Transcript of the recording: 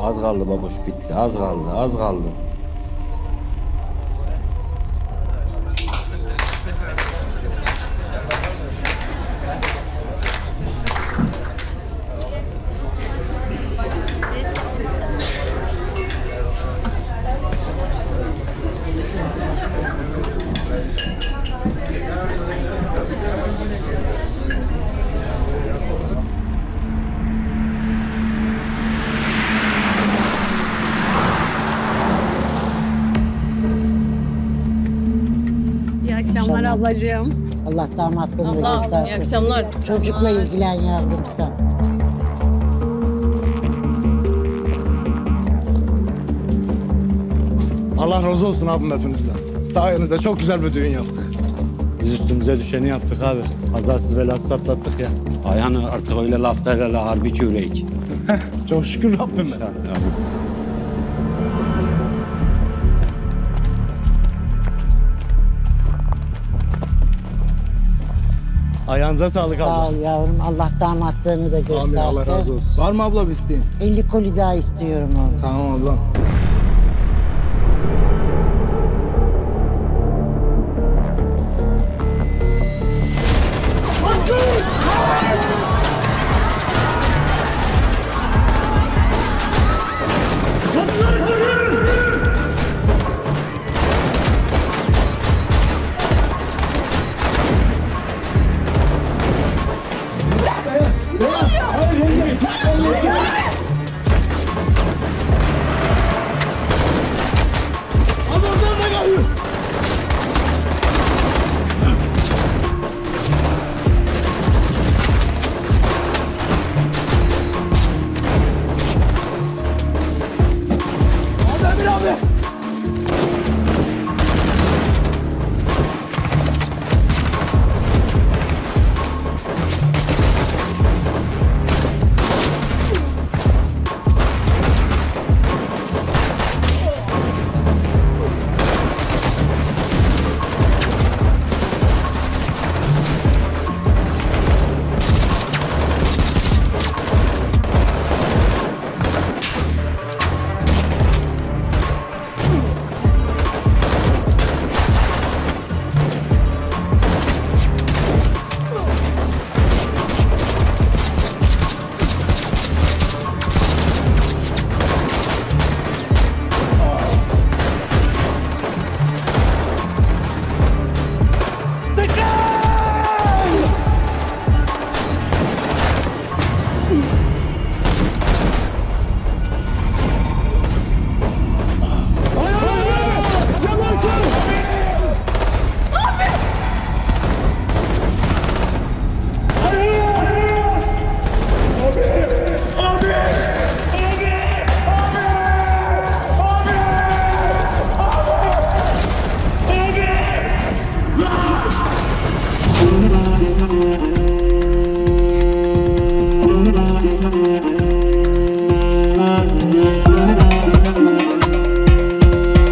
Az kaldı babuş, bitti. Az kaldı, az kaldı. İyi akşamlar ablacığım. Allah damatlığını Allah, göstersin. iyi akşamlar. Çocukla ilgilen yavrum sen. Allah razı olsun abim hepinizden. Sayenizde çok güzel bir düğün yaptık. Biz üstümüze düşeni yaptık abi. Kazasız belasız atlattık ya. Ayhan'ı artık öyle lafta hele harbi çörek. Çok şükür Rabbime. Ayağınıza sağlık abla. Sağ ol yavrum. Allah damatlığını da göstersin. Amin, Allah razı olsun. Var mı abla bir isteğin? 50 koli daha istiyorum oğlum. Tamam ablam.